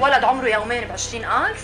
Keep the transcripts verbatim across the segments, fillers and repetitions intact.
ولد عمره يومين بعشرين ألف.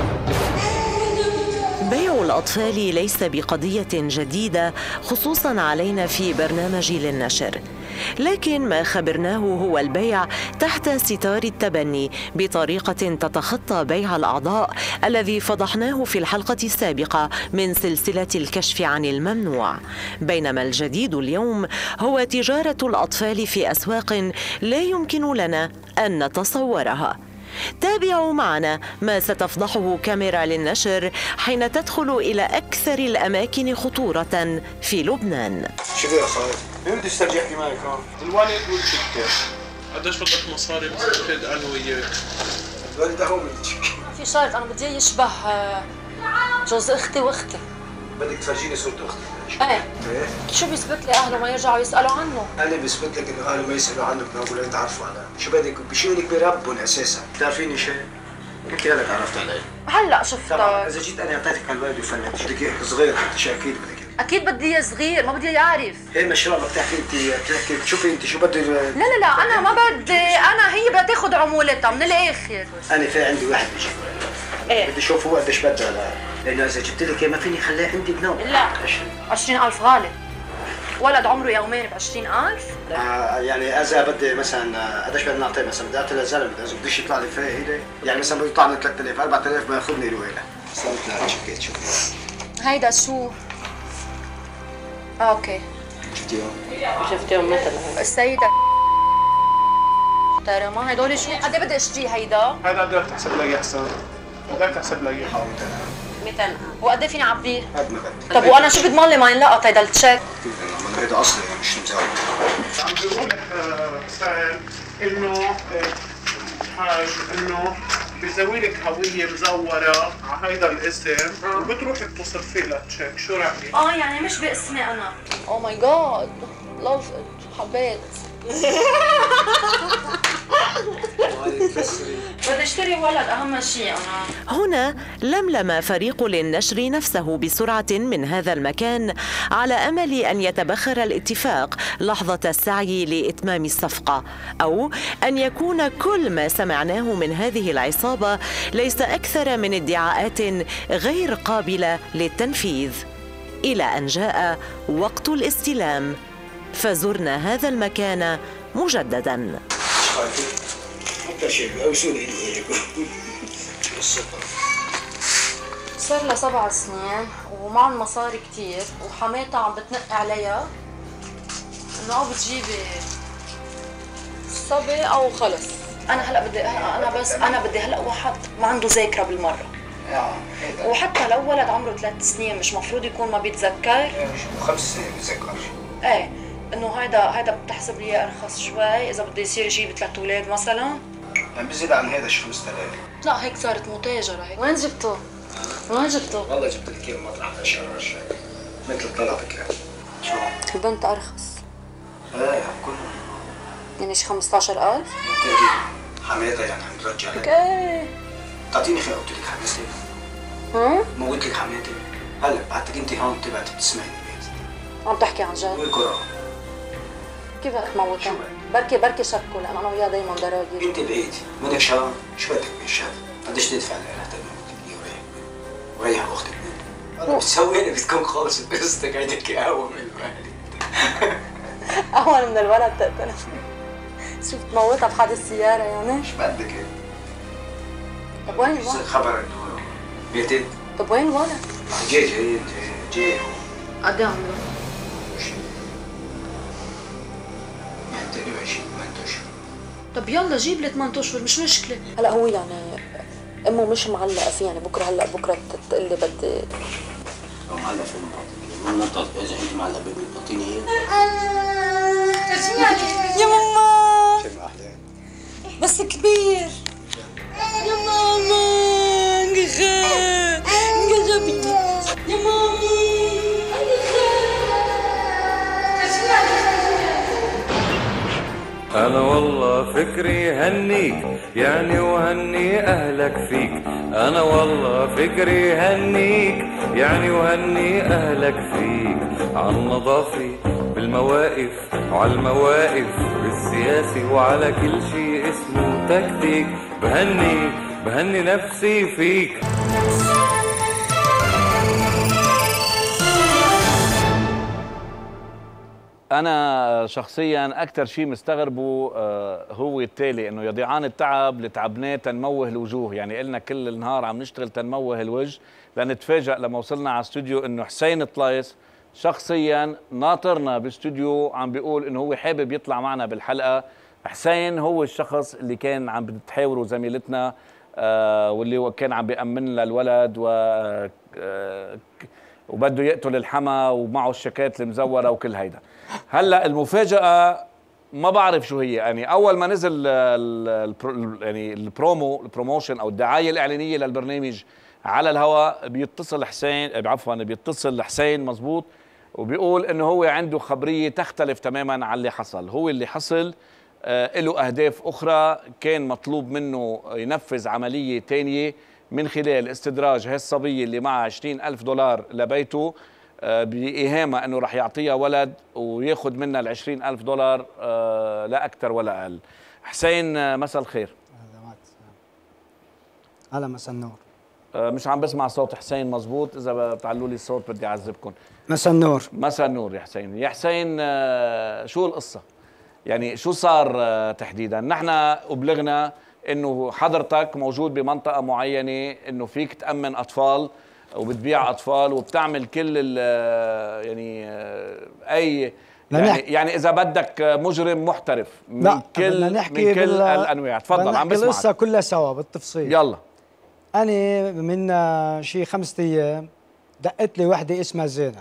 بيع الأطفال ليس بقضية جديدة خصوصاً علينا في برنامج للنشر، لكن ما خبرناه هو البيع تحت ستار التبني بطريقة تتخطى بيع الأعضاء الذي فضحناه في الحلقة السابقة من سلسلة الكشف عن الممنوع. بينما الجديد اليوم هو تجارة الأطفال في أسواق لا يمكن لنا أن نتصورها. تابعوا معنا ما ستفضحه كاميرا للنشر حين تدخل إلى أكثر الأماكن خطورة في لبنان. شو يا خالد؟ مين بده يسترجع يحكي معك هون؟ الوالد والشكة. قديش بدك مصاري مستفيد أنا وياك؟ الوالد هو من الشكة. في شرط، أنا بدي يشبه جوز أختي وأختي. بدك تفرجيني صورة أختك؟ ايه ايه؟ شو بيثبت لي أهله ما يرجعوا يسألوا عنه؟ أنا بيثبت لك إنه أهله ما يسألوا عنك بقول أنت عارفه أنا، شو بدك بشيلك بربهم أساسا، بتعرفيني شيء؟ انت هلك عرفت علي هلا شفتك. طبعا إذا جيت أنا أعطيتك هالولد وفلت، بدك إياه صغير أنت شيء أكيد بدك إياه. أكيد بدي إياه صغير، ما بدي يعرف. هي مشروع ما بتحكي أنت بتحكي بتشوفي أنت شو بدي. لا لا لا أنا ما بدي، أنا هي بدها تاخذ عمولتها من الآخر. أنا في عندي واحد بيجي ايه بدي اشوف هو قديش بده لا لانه اذا جبت لك اياه ما فيني خليه عندي بنوم. لا عشرين ألف غالي. ولد عمره يومين بعشرين ألف. آه يعني اذا بدي مثلا قديش بدنا نعطيه مثلا بدي اعطي للزلمه اذا بديش يطلع لي فايده يعني مثلا بده يطلع لي ثلاثة آلاف أربعة آلاف بياخذني له هيك. صرت لها شكيت شوفي هيدا شو؟ اه اوكي شفتيهم؟ شفتيهم مثلا السيدة ترى ما هدول شو قد ايه بدي اشتري هيدا؟ هذا بدك تحسب لي اياه حساب، بدك تحسب لي اياه مئتين وقد ايه فيني اعبيه؟ قد ما بدك. طب وانا شو بضمن لي ما ينلقط هيدا التشيك؟ لانه هيدا اصلي مش مزود. عم بيقول لك سائل انه حاج انه بيسوي لك هويه مزوره على هيدا الاسم وبتروح تصرفي لها تشيك، شو رايك؟ اه يعني مش باسمي انا. او ماي جاد لوف حبيت. بدي اشتري ولد اهم شيء انا. هنا لملم فريق للنشر نفسه بسرعة من هذا المكان على أمل أن يتبخر الاتفاق لحظة السعي لإتمام الصفقة، أو أن يكون كل ما سمعناه من هذه العصابة ليس أكثر من ادعاءات غير قابلة للتنفيذ. إلى أن جاء وقت الاستلام فزرنا هذا المكان مجدداً. أكثر شيء بيقوسوا لي هيك صار لها سبع سنين ومعهم مصاري كتير وحماتها عم بتنق عليها انه او بتجيبي صبي او خلص. انا هلا بدي انا بس انا بدي هلا واحد ما عنده ذاكره بالمره. وحتى لو ولد عمره ثلاث سنين مش مفروض يكون ما بيتذكر؟ خمس سنين بتذكر. ايه انه هيدا هيدا بتحسب لي ارخص شوي اذا بده يصير يجيب ثلاث اولاد مثلا. يعني بزيد عن هذا شي خمسة آلاف. لا هيك صارت متاجرة هيك. وين جبته؟ وين جبته؟ والله جبت لك اياه مطرح اشهر شيء مثل طلبك يعني. شو؟ البنت ارخص. ايه كله. يعني شي خمسطعش ألف؟ تقريبا. حماتها يعني عم ترجع لك. اوكي. تعطيني خير قلت لك حماتي. ها؟ موت لك حماتي. هلا بعتك انت هون تبعتي بتسمعيني بيت. عم تحكي عن جد؟ والكرة. كيف بدك موتها؟ بركي بركي شكوا لانه انا وياه دايما دراجي. انت بعيد، بدك شهر، شو بدك من الشهر؟ قديش تدفع لها تدفع وريح وريح اختك. انا بتسويني بتكون خالص بقصتك عندك قهوه من المالي. اهون من الولد تقتلها. شو بتموتها بحادث سيارة يعني؟ مش بدك هيك. طب وين الولد؟ خبر انه بيتت. طب وين الولد؟ جاي جاي جاي. قد ايه عمره؟ تقريبا شي ثمانية اشهر. طب يلا جيب لي ثمانية اشهر مش مشكلة. هلا هو يعني امه مش معلقة فيه يعني بكره هلا بكره تقول لي بدي. لو معلقة في المنطقة، المنطقة اذا انت معلقة بابنك بتعطيني اياه. يا ماما. شو احلى؟ بس كبير. يا ماما. انقخا. انقخا بيدي. يا مامي. أنا والله فكري هنيك يعني وهني أهلك فيك. أنا والله فكري هنيك يعني وهني أهلك فيك. عالنظافة بالمواقف وعلى المواقف بالسياسي وعلى كل شي اسمه تكتيك. بهنيك بهني نفسي فيك. أنا شخصياً أكثر شيء مستغربه هو التالي، إنه يضيعان التعب لتعبناه تنموه الوجوه، يعني إلنا كل النهار عم نشتغل تنموه الوجه، لأن تفاجأ لما وصلنا على الاستوديو إنه حسين طلايس شخصياً ناطرنا بالاستوديو عم بيقول إنه هو حابب يطلع معنا بالحلقة. حسين هو الشخص اللي كان عم بتحاوره زميلتنا واللي كان عم بيأمن لها الولد و وبده يقتل الحما ومعه الشيكات المزوره وكل هيدا. هلا المفاجاه ما بعرف شو هي، يعني اول ما نزل ال ال يعني البرومو البروموشن او الدعايه الاعلانيه للبرنامج على الهواء بيتصل حسين عفوا بيتصل حسين مزبوط وبيقول انه هو عنده خبريه تختلف تماما عن اللي حصل. هو اللي حصل آه له اهداف اخرى، كان مطلوب منه ينفذ عمليه ثانيه من خلال استدراج هالصبيه اللي معها عشرين ألف دولار لبيته آه بإيهامها أنه رح يعطيها ولد وياخذ منها ال عشرين ألف دولار آه لا أكثر ولا أقل. حسين آه مساء الخير. هلا مساء النور. آه مش عم بسمع صوت حسين مزبوط، إذا بتعلوا لي الصوت بدي أعذبكم. مساء النور. مساء النور يا حسين. يا حسين آه شو القصة؟ يعني شو صار آه تحديدا؟ نحن أبلغنا انه حضرتك موجود بمنطقه معينه، انه فيك تامن اطفال وبتبيع اطفال وبتعمل كل يعني اي يعني, يعني اذا بدك مجرم محترف من لا كل نحكي من كل الانواع. تفضل عم بسمعك. القصه كلها سوا بالتفصيل. يلا. انا من شي خمسة ايام دقت لي وحده اسمها زينه.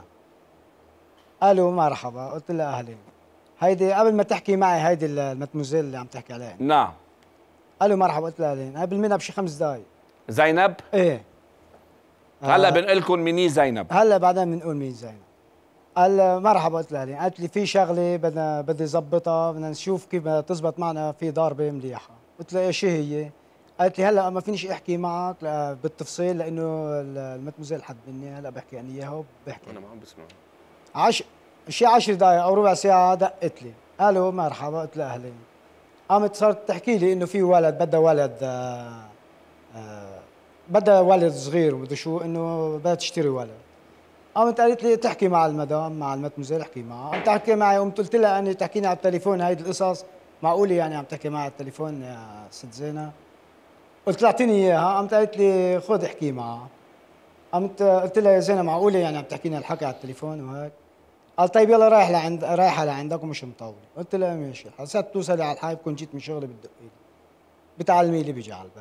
الو مرحبا، قلت لها اهلين. هيدي قبل ما تحكي معي هيدي المتموزيل اللي عم تحكي عليها. نعم. الو مرحبا، قلت لها اهلين. هي بالمنى بشي خمس دقايق. زينب؟ ايه. هلا آه. بنقول لكم مين زينب. هلا بعدين بنقول مين زينب. قال مرحبا، قلت لها اهلين. قالت لي في شغله بدنا بدي ظبطها، بدنا نشوف كيف تزبط معنا في ضربه مليحه. قلت لها ايش هي؟ قالت لي هلا ما فينيش احكي معك بالتفصيل لانه المتموزيل حد مني، هلا بحكي انا اياها وبحكي. انا ما عم بسمع. عش شي عشر دقائق او ربع ساعه دقت لي. الو مرحبا، قلت لها اهلين. قامت صارت تحكي لي انه في ولد بدها ولد آآ آآ بدها ولد صغير ومدري شو، انه بدها تشتري ولد. قامت قالت لي تحكي مع المدام مع المتموزيل، احكي معها. قمت تحكي معي، قمت قلت لها اني تحكيني على التليفون هيدي القصص، معقوله يعني عم تحكي معي على التليفون يا ست زينه؟ قلت لها اعطيني اياها. قامت قالت لي خذ احكي معها. قمت قلت لها يا زينه معقوله يعني عم تحكيني الحكي على التليفون وهيك؟ قال طيب يلا رايح لعند رايحه لعندك ومش مطول. قلت لها ماشي. حسيت توصلي على الحي بكون جيت من شغلي بتدقي لي بتعلمي لي بيجي على الباب.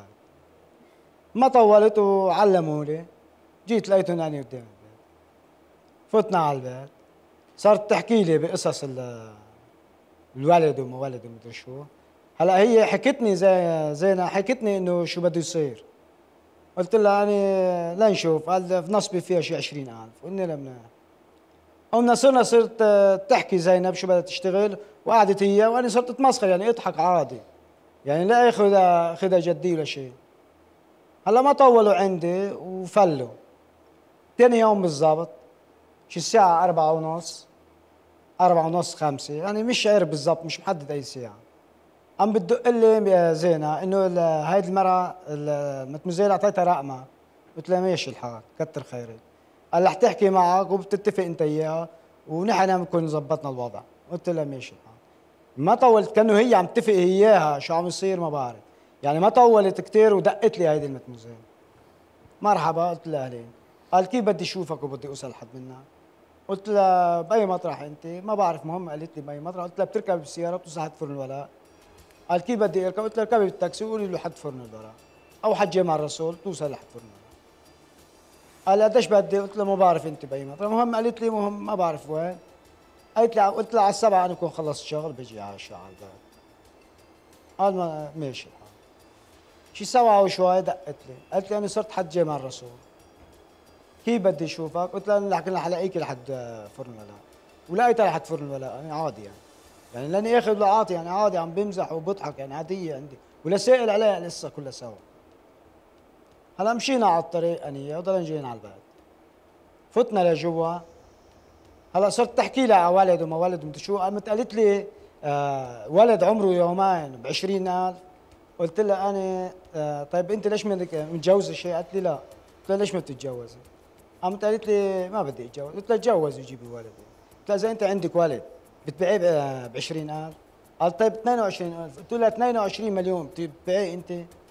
ما طولت وعلموا لي. جيت لقيتهم اني قدام البيت. فتنا على البيت، صارت تحكي لي بقصص الولد وما ولد ومدري شو. هلا هي حكتني زي زينه حكتني انه شو بده يصير. قلت لها اني لنشوف. قال في نصبي فيها شي عشرين ألف. قلنا لها منيح. قمنا صرنا صرت تحكي زينب شو بدها تشتغل، وقعدت هي وانا صرت اتمسخر يعني اضحك عادي، يعني لا اخذها اخذها جدي ولا شيء. هلا ما طولوا عندي وفلوا. ثاني يوم بالضبط شي الساعة أربعة ونص أربعة ونص خمسة، يعني مش عارف بالضبط، مش محدد أي ساعة. عم بتدق لي يا زينة إنه هيدي المرأة المتموزيل أعطيتها رقمها. قلت لها ماشي الحال كتر خيرك. قال رح تحكي معك وبتتفق انت اياها ونحن بنكون ظبطنا الوضع. قلت لها ماشي الحال. ما طولت، كانه هي عم تتفق اياها شو عم يصير ما بعرف، يعني ما طولت كثير ودقت لي هيدي المتموزيل. مرحبا، قلت لها اهلين. قال كيف بدي اشوفك وبدي اوصل لحد منك؟ قلت لها باي مطرح انت؟ ما بعرف مهم. قالت لي باي مطرح. قلت لها بتركب بالسياره بتوصل لحد فرن الولاء. قال كيف بدي اركب؟ قلت لها اركبي بالتاكسي وقولي له حد فرن الولاء او حد جامع الرسول توصل لحد فرن الولاء. قال قديش بدي؟ قلت له ما بعرف انت باي مطرح. المهم قالت لي مهم ما بعرف وين. قالت لي قلت لها على السبعه انا بكون خلصت شغل بيجي على الشارع على الباب. قال ما ماشي الحال. شي سبعه وشوي دقت لي، قالت لي انا صرت حد جامع الرسول. كيف بدي اشوفك؟ قلت لها لكن رح الاقيك لحد فرن الولاء. ولقيتها لحد فرن الولاء، يعني عادي يعني. يعني لاني اخذ ولا عاطي، يعني عادي عم بمزح وبضحك، يعني عاديه عندي، ولا سائل عليها لسه كلها سوا. هلا مشينا على الطريق اني وضلنا جايين على البيت. فتنا لجوا. هلا صرت تحكي لها على ولد وما ولد ومدري شو. قامت قالت لي آه ولد عمره يومين ب عشرين ألف. قلت لها انا آه طيب انت ليش بدك متجوزه شيء؟ قالت لي لا. قلت لها ليش ما بتتجوزي؟ قامت قالت لي ما بدي اتجوز. قلت لها تجوزي وجيبي ولد. قلت لها اذا انت عندك ولد بتبيعيه ب عشرين ألف؟ قالت طيب اثنين وعشرين ألف. قلت لها اثنين وعشرين مليون بتبيعيه انت؟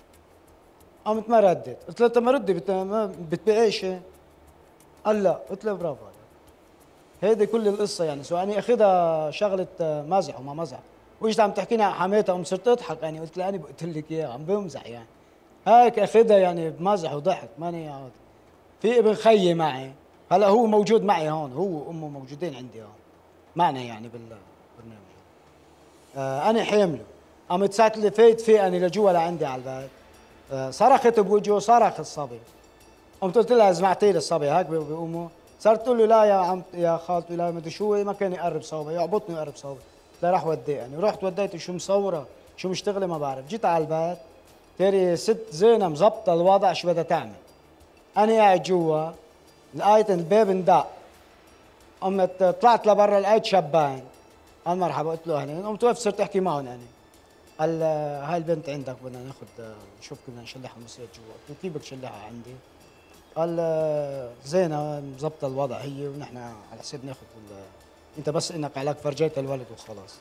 قامت ما ردت. قلت لها طب ما ردي بتبيعيه شيء؟ قال لا. قلت له برافو عليك. هيدي كل القصه يعني، سو اني اخذها شغله مزح وما مزح. واجت عم تحكيني عن حماتها قمت صرت اضحك يعني، قلت لها انا قلت لك اياها عم بمزح يعني. هيك اخذها يعني بمزح وضحك ماني عادي. في ابن خيي معي، هلا هو موجود معي هون، هو وامه موجودين عندي هون معنا يعني بالبرنامج. آه انا حامله، قامت ساعة اللي فايت فيه انا لجوا لعندي على البيت، آه صرخت بوجهه، صرخ الصبي. قمت قلت لها زمعتي لي الصبي هيك بامه، صارت تقول له لا يا عم يا خالتي لا مدري شو، ما كان يقرب صوبي، يعبطني ويقرب صوبي. قلت لها راح وديني، ورحت وديته شو مصوره شو مشتغله ما بعرف. جيت على البيت تري ست زينه مظبطه الوضع شو بدها تعمل. انا قاعد جوا لقيت الباب اندق، قمت طلعت لبرا لقيت شبان. قال مرحبا، قلت له اهلين. قمت وقفت صرت احكي معهم انا. قال هاي البنت عندك بدنا ناخذ نشوف كيف بدنا نشلحها المصير جوا. قلت له كيف بدك تشلحها عندي؟ قال زينه مظبطه الوضع هي ونحن على حساب ناخذ انت بس انك عليك فرجيت الولد وخلاص.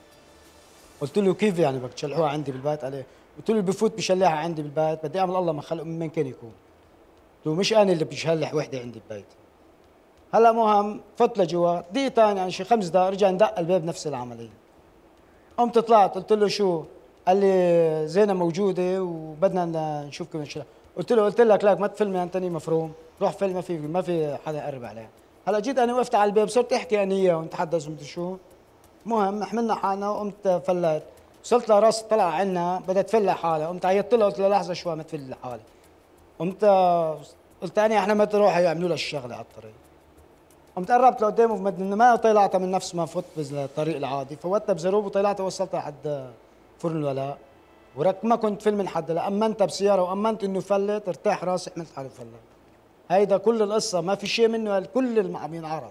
قلت له كيف يعني بدك تشلحوها عندي بالبيت؟ قال قلت له بفوت بشلحها عندي بالبيت، بدي اعمل الله ما خلق من وين كان يكون. قلت له مش انا اللي بشلح وحده عندي ببيتي. هلا مهم فت لجوا دقيقتين يعني شي خمس دقائق رجع ندق الباب نفس العمليه. قمت طلعت قلت له شو؟ قال لي زينه موجوده وبدنا نشوف كيف نشلح. قلت له قلت لك لك ما تفلمي انتني مفروم، روح فيلم ما في ما في حدا يقرب عليها. هلا جيت انا وقفت على الباب صرت احكي انا وياه ونتحدث ومدري شو. المهم حملنا حالنا وقمت فلت، وصلت لراس طلع عنا بدها تفل حالها، قمت عيطت لها قلت لها لحظه شوي ما تفل حالي. قمت قلت انا احنا ما تروحوا يعملوا لها الشغله على الطريق. قمت قربت لقدامه ما طلعتها من نفس ما فوت بالطريق العادي، فوتها بزروب وطلعتها وصلتها لحد فرن الولاء. ورك ما كنت فيلم من حدا، لا امنتها بسياره وامنت انه فلت، ارتاح راسي حملت حالي فلت. هيدا كل القصه ما في شيء منه، كل اللي عم ينعرض.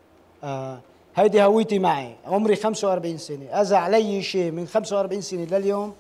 آه هيدي هويتي معي، عمري خمسة وأربعين سنه، اذا علي شيء من خمسة وأربعين سنه لليوم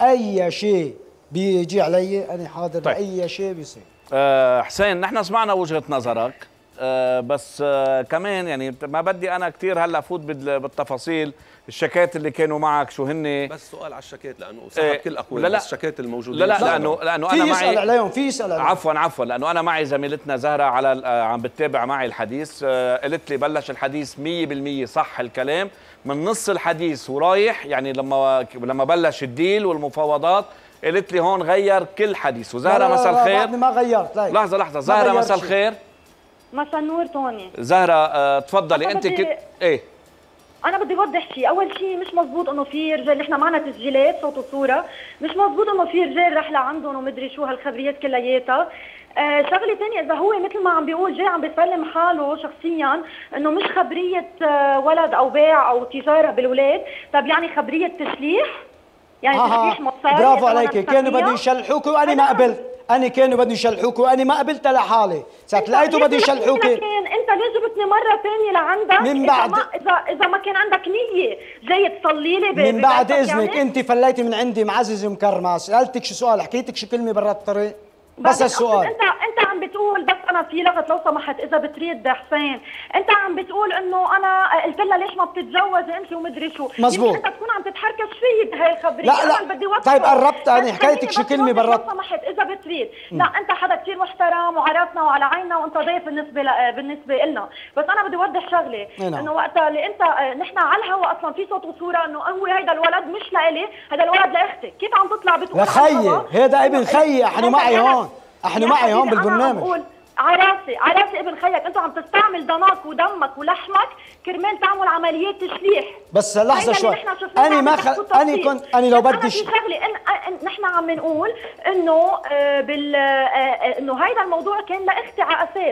اي شيء بيجي علي انا حاضر. طيب. اي شيء بيصير. أه حسين نحن سمعنا وجهه نظرك، أه بس أه كمان يعني ما بدي انا كثير هلا افوت بالتفاصيل. الشكات اللي كانوا معك شو هن؟ بس سؤال على الشكات لانه صاحب إيه كل اقوال. لا لا بس الشكات الموجودين. لا لا لانه لانه انا معي في يسال عليهم في يسال عليهم. عفوا عفوا لانه انا معي زميلتنا زهره على عم بتتابع معي الحديث. أه قالت لي بلش الحديث مية بالمية صح الكلام من نص الحديث ورايح، يعني لما لما بلش الديل والمفاوضات قالت لي هون غير كل حديثه. زهره مساء الخير. لا ما غيرت. لا لحظه لحظه زهره مساء الخير. مساء النور توني. زهره أه تفضلي انت كنت ايه. انا بدي اوضح شيء، اول شيء مش مزبوط انه في رجال، نحن معنا تسجيلات صوت وصوره، مش مزبوط انه في رجال رح لعندهم ومدري شو هالخبريات كلياتها. آه شغله ثانيه، اذا هو مثل ما عم بيقول جاي عم بيسلم حاله شخصيا انه مش خبريه آه ولد او بيع او تجاره بالولاد، طب يعني خبريه تشليح؟ يعني آه تشليح مصاري. برافو عليكي، كانوا بدهم يشلحوك وانا ما قبلت. انا كانوا بدهم يشلحوك وانا ما قبلت لحالي، ساعة لقيته بده يشلحوك. انت ليه جبتني مره ثانيه لعندك؟ من بعد اذا اذا ما كان عندك نيه جاي تصلي لي من بعد اذنك يعني؟ انت فليتي من عندي معزز ومكرمه، سالتك شو سؤال، حكيتك شو كلمه برا الطريق؟ بس السؤال انت انت عم بتقول بس انا في لغط لو سمحت اذا بتريد حسين، انت عم بتقول انه انا قلت لها ليش ما بتتجوزي انت ومدري شو. مزبوط. انت تكون عم تتحركش في بهي الخبريه. لا لا انا بدي وقت. طيب قربت انا حكيتك شو كلمه برا. لو سمحت اذا بتريد. لا انت حدا كثير محترم وعرفنا وعلى عيننا وانت ضيف بالنسبه ل... بالنسبه لنا، بس انا بدي اوضح شغله انه وقتها اللي انت نحن على الهوا اصلا في صوت وصوره انه هو هيدا الولد مش لإلي، هذا الولد لاختي، كيف عم تطلع بتقول لخيي هذا ابن خيي، احنا معي هون احنا معي هون بالبرنامج. عراسي عراسي ابن خيك، انتوا عم تستعمل دمك ودمك ولحمك كرمال تعمل عمليات تشليح. بس لحظه شوي، انا ما خل... انا كنت انا لو بدي شغله إن... نحن عم نقول انه آه بال آه انه هيدا الموضوع كان لاختي على اساس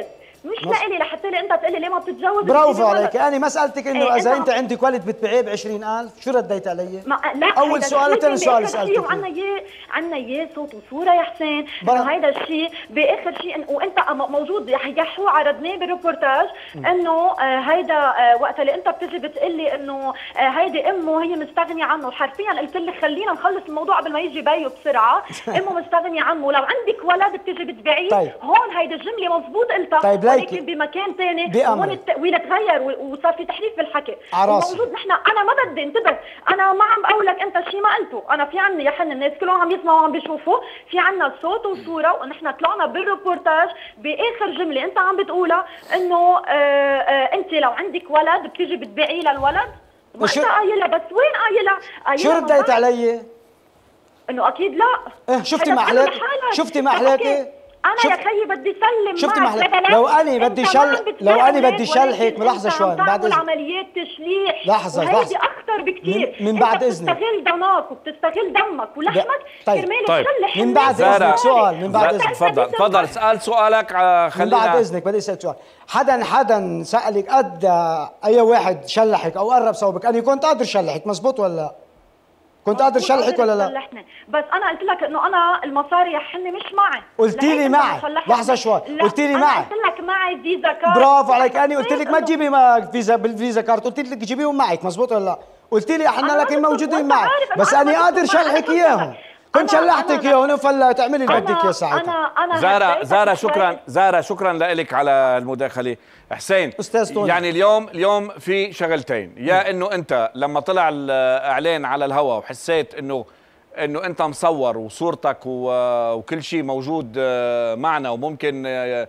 مش لإلي لحتى لي انت تقول لي ليه ما بتتجوز. برافو عليك. انا ما سالتك انه اذا انت عندك ولد بتبيعيه ب عشرين ألف، شو رديت علي؟ لا اول سؤال وثاني سؤال سالتك. وعنا اياه عنا اياه صوت وصوره يا حسين، انه هيدا الشيء باخر شيء وانت موجود يحو عرضناه بالريبورتاج انه هيدا وقت اللي انت بتجي بتقلي انه هيدي امه هي مستغنيه عنه، حرفيا قلت لك خلينا نخلص الموضوع قبل ما يجي بيو بسرعه. امه مستغنيه عنه، لو عندك ولد بتجي بتبيعيه. طيب. هون هيدي الجمله مضبوط قلتها. طيب ولكن بمكان ثاني هون التاويل تغير وصار في تحريف بالحكي. موجود نحن انا ما بدي انتبه، انا ما عم بقول لك انت شيء ما قلته، انا في عندي يا حن الناس كلهم عم يسمعوا وعم بيشوفوا، في عندنا صوت وصوره ونحن طلعنا بالريبورتاج باخر جمله انت عم بتقولها انه انت لو عندك ولد بتيجي بتبيعيه للولد. ما انت قايلها، بس وين قايلها؟ شو رديت علي؟ انه اكيد لا. اه شفتي ما احلاك؟ شفتي ما احلاك؟ انا يا خيي بدي سلم شفتي معك. لو اني بدي شل لو اني بدي شلحك لحظه شوي بعد اذنك عمليات تشليح لحظه لحظه هيدي اخطر بكثير. من, من بعد اذنك بتستغل ضناك وبتستغل دمك ولحمك كرمال طيب. تشلح. من بعد اذنك سؤال من بعد اذنك تفضل تفضل اسال سؤالك. خلينا من بعد اذنك بدي اسال سؤال. حدا حدا سالك قد اي واحد شلحك او قرب صوبك؟ انا كنت قادر شلحك مزبوط ولا كنت قادر شلحك ولا لا؟ بس انا قلت لك انه انا المصاري يا حني مش معي. قلت لي معي لحظه شوي. قلت لي معي. قلت لك معي فيزا كارت. برافو عليك. انا قلت لك ما تجيبي ما فيزا بالفيزا كارت، قلت لك جيبيهم معك مزبوط ولا لا؟ قلت لي احنا لكن موجودين معك، بس انا قادر شلحك اياهم. كنت شلحتك اياهم فلا تعملي اللي بدك اياه ساعتها. انا انا زارا زارا شكرا زارا شكرا لك على المداخله. حسين استاذ توني، يعني اليوم اليوم في شغلتين، يا انه انت لما طلع الاعلان على الهواء وحسيت انه انه انت مصور وصورتك وكل شيء موجود معنا وممكن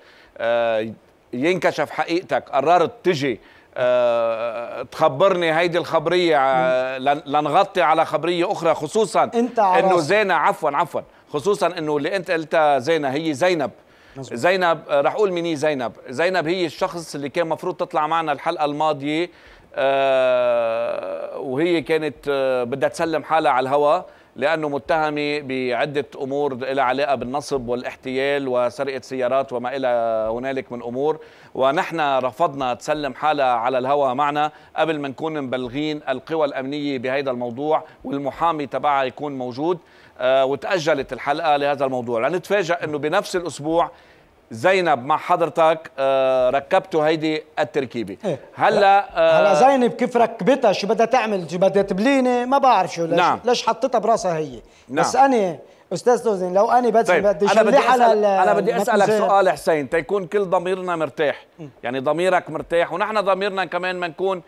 ينكشف حقيقتك، قررت تجي أه تخبرني هيدي الخبريه لنغطي على خبريه اخرى، خصوصا انه زينه عفوا عفوا خصوصا انه اللي انت قلتها زينه هي زينب. مزبوط. زينب رح اقول مين هي زينب. زينب هي الشخص اللي كان مفروض تطلع معنا الحلقه الماضيه، أه وهي كانت أه بدها تسلم حالها على الهواء لأنه متهمة بعدة أمور لها علاقة بالنصب والاحتيال وسرقة سيارات وما إلى هنالك من أمور، ونحن رفضنا تسلم حالها على الهواء معنا قبل ما نكون مبلغين القوى الأمنية بهذا الموضوع والمحامي تبعها يكون موجود. آه وتأجلت الحلقة لهذا الموضوع، لنتفاجأ أنه بنفس الأسبوع زينب مع حضرتك آه ركبتوا هيدي التركيبه. إيه؟ هلا آه هلا زينب كيف ركبتها؟ شو بدها تعمل؟ شو بدها تبليني؟ ما بعرف شو ليش نعم. ليش حطيتها براسها هي. نعم. بس انا استاذ توزن لو انا بدي طيب. بدي شلحها لل انا بدي اسالك سؤال حسين تيكون كل ضميرنا مرتاح. م. يعني ضميرك مرتاح ونحن ضميرنا كمان ما نكون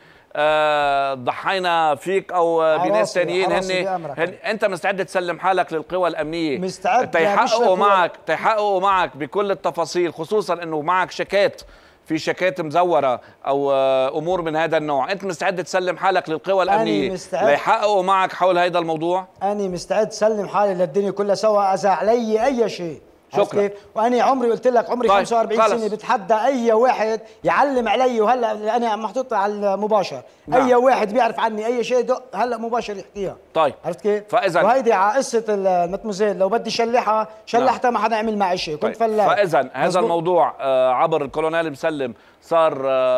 آه ضحينا فيك او بناس ثانيين. هن, هن انت مستعد تسلم حالك للقوى الامنيه؟ مستعد تيحققوا معك تيحققوا معك بكل التفاصيل، خصوصا انه معك شيكات، في شيكات مزوره او امور من هذا النوع. انت مستعد تسلم حالك للقوى الامنيه ليحققوا معك حول هذا الموضوع؟ انا مستعد سلم حالي للدنيا كلها سوا اذا علي اي شيء. شكرا. وانا عمري قلت لك عمري طيب. خمسة وأربعين سنه بتحدى اي واحد يعلم علي، وهلا انا محطوط على المباشر. نعم. اي واحد بيعرف عني اي شيء دق هلا مباشر يحكيها. طيب عرفت كيف؟ فاذا وهيدي على قصه المتموزيل لو بدي شلحها شلحتها. نعم. ما حدا عمل معي شيء. كنت طيب. فلاح. فاذا هذا الموضوع عبر الكولونيل مسلم صار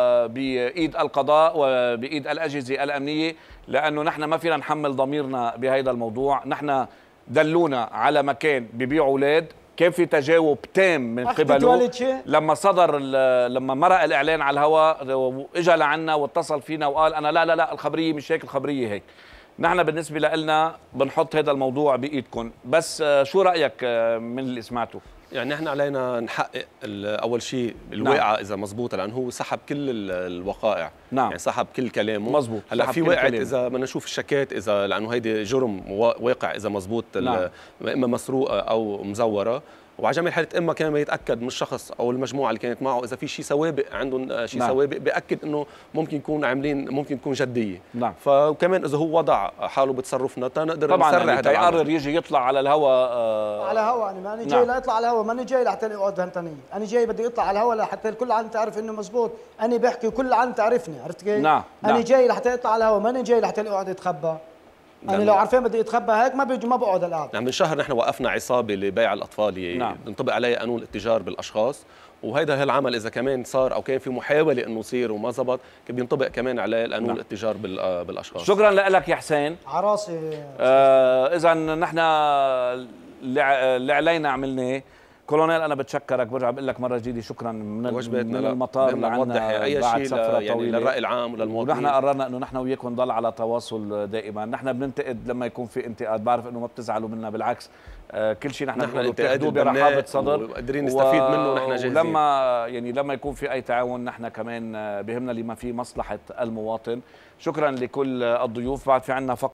بايد القضاء وبايد الاجهزه الامنيه، لانه نحن ما فينا نحمل ضميرنا بهذا الموضوع. نحن دلونا على مكان ببيعوا اولاد، كان في تجاوب تام من قبله لما صدر لما مرق الاعلان على الهواء اجى لعنا واتصل فينا وقال انا لا لا لا الخبريه مش هيك، الخبريه هيك. نحن بالنسبه لنا بنحط هذا الموضوع بايدكم، بس شو رايك من اللي سمعته؟ يعني نحن علينا نحقق اول شيء الواقعه. نعم. اذا مزبوط، لانه هو سحب كل الوقائع. نعم. يعني سحب كل كلامه. مزبوط. هلا في وقعه اذا بدنا نشوف الشكات، اذا لانه هيدي جرم واقع اذا مزبوط. نعم. اما مسروقه او مزوره، وعلى جميع الحالات اما كان يتاكد من الشخص او المجموعه اللي كانت معه اذا في شيء سوابق عندهم شيء. نعم. سوابق بياكد انه ممكن يكون عاملين ممكن تكون جديه. نعم. فكمان اذا هو وضع حاله بتصرفنا تنقدر نسرع هذا. طبعا يقرر يجي يطلع على الهواء. آه على الهواء انا ماني جاي. نعم. لا اطلع على الهواء، ماني جاي لحتى اقعد هنتنيه. انا جاي بدي اطلع على الهواء لحتى الكل عن تعرف انه مزبوط. انا بحكي وكل عن تعرفني. عرفت كيف؟ نعم. انا نعم. جاي لحتى اطلع على الهواء، ماني جاي لحتى اقعد اتخبى. يعني لو عارفين بدي اتخبى هيك ما بيجوا ما بقعد القعده. نعم من شهر نحن وقفنا عصابه لبيع الاطفال نعم. ينطبق عليها قانون الاتجار بالاشخاص، وهيدا هالعمل اذا كمان صار او كان في محاوله انه يصير وما زبط بينطبق كمان عليه قانون نعم. الاتجار بالاشخاص. شكرا لك يا حسين. عراسي. آه اذا نحن اللي علينا عملناه. كولونيل انا بتشكرك، برجع بقول لك مره جديده شكرا من, من المطار لعنا اي بعد شيء سفره يعني طويله للراي العام وللمواطنين. ونحن قررنا انه نحن وياكم نضل على تواصل دائما. نحن بننتقد لما يكون في انتقاد، بعرف انه ما بتزعلوا منا، بالعكس آه كل شيء نحن نحن بناخذه برحابه صدر وقادرين نستفيد و... منه ونحن جاهزين. ولما يعني لما يكون في اي تعاون نحن كمان بهمنا لما في مصلحه المواطن. شكرا لكل الضيوف. بعد في عندنا فقط